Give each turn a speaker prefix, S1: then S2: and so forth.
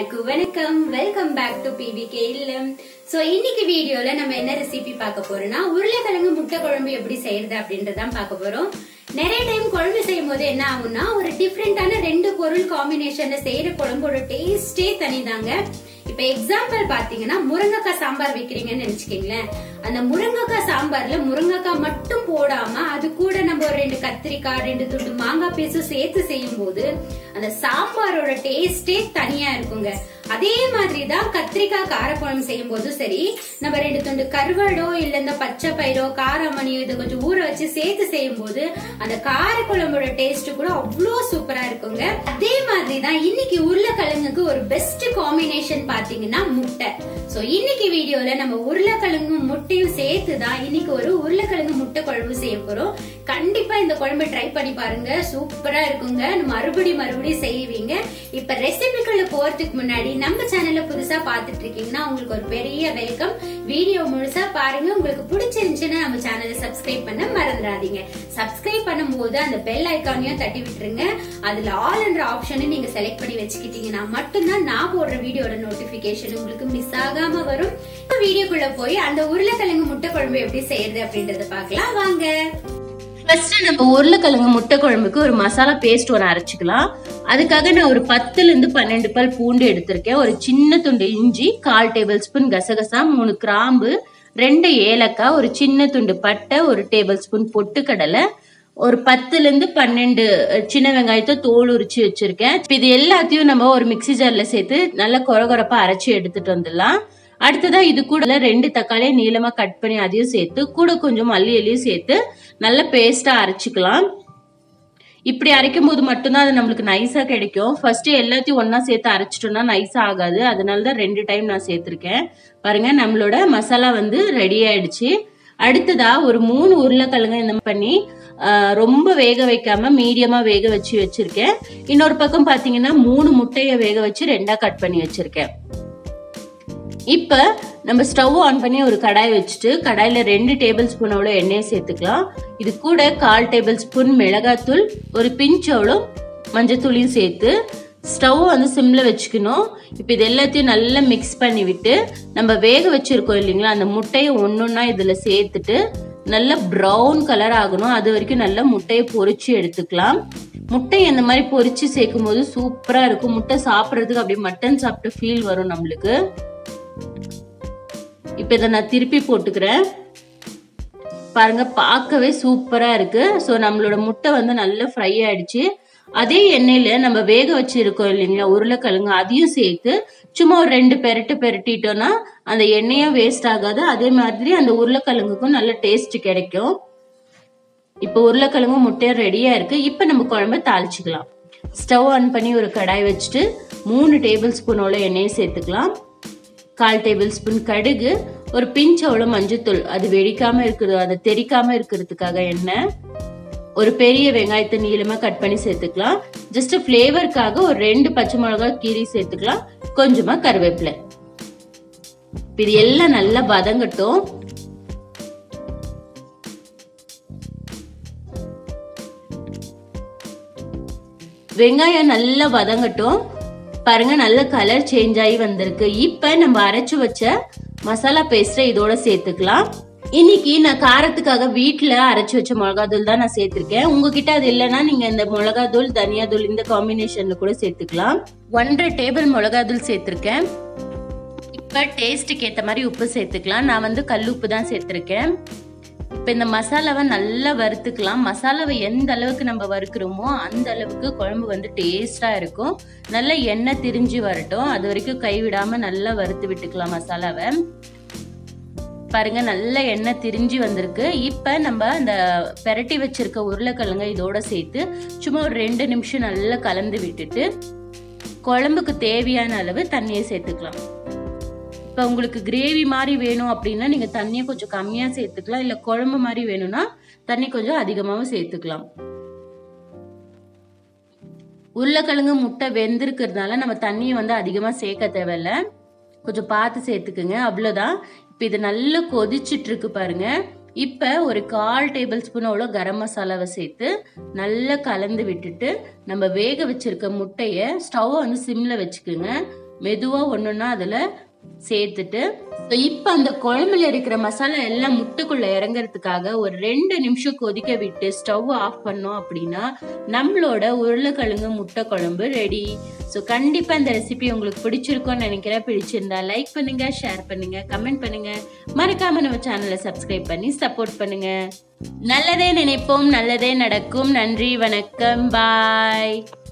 S1: எல்லாருக்கும் வணக்கம். Welcome back to PBK இல்லம். சோ இன்னைக்கு வீடியோல நம்ம என்ன ரெசிபி பார்க்க போறோம்னா உருளைக்கிழங்கு முட்டை குழம்பு எப்படி செய்யறது அப்படின்றதான் பார்க்க போறோம். நிறைய டைம் குழம்பு செய்யும் போது என்ன ஆகும்னா ஒரு டிஃபரெண்டான ரெண்டு பொருள் காம்பினேஷன்ல செய்யற குழம்போட டேஸ்டே தனிதாங்க. இப்ப எக்ஸாம்பிள் பாத்தீங்கன்னா முருங்கைக்காய் சாம்பார் வைக்கிறீங்கன்னு நினைச்சுக்கீங்களேன். அந்த முருங்கைக்காய் சாம்பார்ல முருங்கைக்காய் மட்டும் போடாம அது கூட நம்ம ஒரு 2 கத்திரிக்காய் 2 துண்டு மாங்காய் பீஸும் சேர்த்து செய்யும் போது அந்த சாம்பாரோட டேஸ்டே தனியா இருக்குங்க. அதே மாதிரிதான் கத்திரிக்காய் காரக்குழம்பு செய்யும் போதும் சரி, நம்ம 2 துண்டு கருவாடோ இல்ல இந்த பச்சை பயிரோ காரமணியோ இதை கொஞ்சம் ஊற வச்சு சேர்த்து செய்யும் போது அந்த காரக்குழம்போட டேஸ்ட் கூட அவ்வளோ சூப்பரா இருக்குங்க. அதே மாதிரிதான் இன்னைக்கு உருளைக்கிழங்குக்கு ஒரு பெஸ்ட் காம்பினேஷன் பாத்தீங்கன்னா முட்டை. சோ இன்னைக்கு வீடியோல நம்ம உருளைக்கிழங்கும் முட்டையும் சேர்த்துதான் இன்னைக்கு ஒரு உருளைக்கிழங்கு முட்டை குழம்பு செய்ய போறோம். கண்டிப்பா இந்த குழம்பு ட்ரை பண்ணி பாருங்க, சூப்பரா இருக்குங்க. மறுபடியும் செய்வீங்க. இப்ப ரெசிபிக்குள்ள போறதுக்கு முன்னாடி நம்ம சேனல்ல புதுசா பாத்துட்டு இருக்கீங்கன்னா உங்களுக்கு ஒரு பெரிய வெல்கம். வீடியோ முழுசா பாருங்க. உங்களுக்கு பிடிச்சிருந்துச்சுன்னா நம்ம சேனலை சப்ஸ்கிரைப் பண்ண மறந்துடாதீங்க. சப்ஸ்கிரைப் பண்ணும்போது அந்த பெல் ஐக்கானையும் தட்டி விட்டுருங்க. அதுல ஆல் என்ற ஆப்ஷனை நீங்க செலக்ட் பண்ணி வச்சுக்கிட்டீங்கன்னா மட்டும்தான் நான் போடுற வீடியோட நோட்டிபிகேஷன் உங்களுக்கு மிஸ் ஆகாம வரும். வீடியோக்குள்ள போய் அந்த உருளைக்கிழங்கு முட்டை குழம்பு எப்படி செய்யறது அப்படின்றத பாக்கலாம் வாங்க.
S2: ஃபர்ஸ்ட் நம்ம உருளைக்கிழங்கு முட்டை குழம்புக்கு ஒரு மசாலா பேஸ்ட் ஒன்று அரைச்சிக்கலாம். அதுக்காக நான் ஒரு 10 இருந்து 12 பல் பூண்டு எடுத்திருக்கேன். ஒரு சின்ன துண்டு இஞ்சி, 1/4 டேபிள் ஸ்பூன் கசகசா, 3 கிராம்பு, 2 ஏலக்காய், ஒரு சின்ன துண்டு பட்டை, 1 டேபிள் ஸ்பூன் பொட்டுக்கடலை, ஒரு 10 இருந்து 12 சின்ன வெங்காயத்தை தோல் உரிச்சு வச்சிருக்கேன். இது எல்லாத்தையும் நம்ம ஒரு மிக்சி ஜார்ல சேர்த்து நல்லா கொரகொரப்பா அரைச்சி எடுத்துட்டு வந்துடலாம். அடுத்ததா இது கூட 2 தக்காளியை நீளமா கட் பண்ணி அதையும் சேர்த்து கூட கொஞ்சம் மல்லி இலையும் சேர்த்து நல்ல பேஸ்டா அரைச்சிக்கலாம். இப்படி அரைக்கும் போது மட்டும்தான் அது நம்மளுக்கு நைஸா கிடைக்கும். ஃபர்ஸ்ட் எல்லாத்தையும் ஒன்னா சேர்த்து அரைச்சிட்டோம்னா நைஸா ஆகாது. அதனாலதான் 2 டைம் நான் சேர்த்திருக்கேன். பாருங்க நம்மளோட மசாலா வந்து ரெடி ஆயிடுச்சு. அடுத்ததா ஒரு 3 உருளைக்கிழங்கு இந்த பண்ணி ரொம்ப வேக வைக்காம மீடியமா வேக வச்சு வச்சிருக்கேன். இன்னொரு பக்கம் பாத்தீங்கன்னா 3 முட்டையை வேக வச்சு 2ஆ கட் பண்ணி வச்சிருக்கேன். இப்ப நம்ம ஸ்டவ் ஆன் பண்ணி ஒரு கடாய் வச்சுட்டு கடாயில 2 டேபிள் ஸ்பூன் அவ்வளோ எண்ணெயை சேர்த்துக்கலாம். இது கூட 1/4 டேபிள் ஸ்பூன் மிளகாத்தூள், ஒரு பிஞ்ச் அவ்வளோ மஞ்சத்தூளையும் சேர்த்து ஸ்டவ் வந்து சிம்ல வச்சுக்கணும். இப்ப இது எல்லாத்தையும் நல்லா மிக்ஸ் பண்ணி விட்டு நம்ம வேக வச்சிருக்கோம் இல்லைங்களா, அந்த முட்டையை ஒன்னொன்னா இதுல சேர்த்துட்டு நல்லா ப்ரௌன் கலர் ஆகணும். அது வரைக்கும் நல்லா முட்டையை பொரிச்சு எடுத்துக்கலாம். முட்டையை இந்த மாதிரி பொரிச்சு சேர்க்கும் போது சூப்பரா இருக்கும். முட்டை சாப்பிட்றதுக்கு அப்படியே மட்டன் சாப்பிட்ட ஃபீல் வரும் நம்மளுக்கு. இப்ப இதை நான் திருப்பி போட்டுக்கிறேன். பாருங்க பார்க்கவே சூப்பரா இருக்கு. சோ நம்மளோட முட்டை வந்து நல்லா ஃப்ரை ஆயிடுச்சு. அதே எண்ணெயில நம்ம வேக வச்சிருக்கோம் இல்லைங்களா உருளைக்கிழங்கு, அதையும் சேர்த்து சும்மா ஒரு 2 பெரட்டிட்டோம்னா அந்த எண்ணெயும் வேஸ்ட் ஆகாது. அதே மாதிரி அந்த உருளைக்கிழங்குக்கும் நல்ல டேஸ்ட் கிடைக்கும். இப்ப உருளைக்கிழங்கு முட்டையும் ரெடியா இருக்கு. இப்ப நம்ம குழம்பு தாளிச்சுக்கலாம். ஸ்டவ் ஆன் பண்ணி ஒரு கடாய் வச்சுட்டு 3 டேபிள் ஸ்பூனோட எண்ணெயை சேர்த்துக்கலாம். 1/4 டேபிள் ஸ்பூன் கடுகு, ஒரு பிஞ்ச் அவ்வளோ மஞ்சத்தூள், அது வெடிக்காம இருக்கிறது அதை தெறிக்காம இருக்கிறதுக்காக எண்ணெய், ஒரு பெரிய வெங்காயத்தை நீளமா கட் பண்ணி சேர்த்துக்கலாம். ஜஸ்ட் ஃபிளேவருக்காக ஒரு 2 பச்சை மிளகாய் கீரி சேர்த்துக்கலாம். கொஞ்சமா கருவேப்பிலை. இது எல்லாம் நல்லா வதங்கட்டும். வெங்காயம் நல்லா வதங்கட்டும். பாருங்க நல்ல கலர் சேஞ்ச் ஆகி வந்திருக்கு. இப்ப நம்ம அரைச்சு வச்ச மசாலா பேஸ்ட இதோட சேர்த்துக்கலாம். இன்னைக்கு நான் காரத்துக்காக வீட்டுல அரைச்சு வச்ச மிளகாத்தூள் தான் நான் சேர்த்திருக்கேன். உங்ககிட்ட அது இல்லைன்னா நீங்க இந்த மிளகாத்தூள் தனியாத்தூள் இந்த காம்பினேஷன்ல கூட சேர்த்துக்கலாம். 1/2 டேபிள் மிளகாத்தூள் சேர்த்திருக்கேன். இப்ப டேஸ்டுக்கு ஏத்த மாதிரி உப்பு சேர்த்துக்கலாம். நான் வந்து கல் உப்பு தான் சேர்த்திருக்கேன். இப்ப இந்த மசாலாவை நல்லா வறுத்துக்கலாம். மசாலாவை எந்த அளவுக்கு நம்ம வறுக்கிறோமோ அந்த அளவுக்கு குழம்பு வந்து டேஸ்டா இருக்கும். நல்லா எண்ணெய் திரிஞ்சு வரட்டும். அது வரைக்கும் கைவிடாம நல்லா வறுத்து விட்டுக்கலாம் மசாலாவை. பாருங்க நல்ல எண்ணெய் திரிஞ்சு வந்திருக்கு. இப்ப நம்ம அந்த பெரட்டி வச்சிருக்க உருளைக்கிழங்க இதோட சேர்த்து சும்மா ஒரு 2 நிமிஷம் நல்லா கலந்து விட்டுட்டு குழம்புக்கு தேவையான அளவு தண்ணியை சேர்த்துக்கலாம். இப்ப உங்களுக்கு கிரேவி மாதிரி வேணும் அப்படின்னா நீங்க தண்ணியை கொஞ்சம் கம்மியா சேர்த்துக்கலாம். இல்ல குழம்பு மாதிரி வேணும்னா தண்ணி கொஞ்சம் அதிகமாவும் சேர்த்துக்கலாம். உருளைக்கிழங்கு முட்டை வெந்திருக்கிறதுனால நம்ம தண்ணியை வந்து அதிகமா சேர்க்க தேவையில்ல. கொஞ்சம் பார்த்து சேர்த்துக்குங்க, அவ்வளவுதான். இப்ப இது நல்லா கொதிச்சிட்டு இருக்கு பாருங்க. இப்ப ஒரு 1/4 டேபிள் ஸ்பூன் அவ்வளோ கரம் மசாலாவை சேர்த்து நல்லா கலந்து விட்டுட்டு நம்ம வேக வச்சிருக்க முட்டைய ஸ்டவ் வந்து சிம்ல வச்சுக்குங்க. மெதுவாக ஒன்றுன்னா அதில் சேர்த்துட்டு இப்போ அந்த குழம்புல இருக்கிற மசாலா எல்லாம் முட்டைக்குள்ள இறங்குறதுக்காக ஒரு 2 நிமிஷம் கொதிக்க விட்டு ஸ்டவ் ஆஃப் பண்ணோம் அப்படின்னா நம்மளோட உருளைக்கிழங்கு முட்டை குழம்பு ரெடி. ஸோ கண்டிப்பா இந்த ரெசிபி உங்களுக்கு பிடிச்சிருக்கும்னு நினைக்கிறேன். பிடிச்சிருந்தா லைக் பண்ணுங்க, ஷேர் பண்ணுங்க, கமெண்ட் பண்ணுங்க, மறக்காம நம்ம சேனலை சப்ஸ்கிரைப் பண்ணி சப்போர்ட் பண்ணுங்க. நல்லதே நினைப்போம், நல்லதே நடக்கும். நன்றி, வணக்கம், பாய்.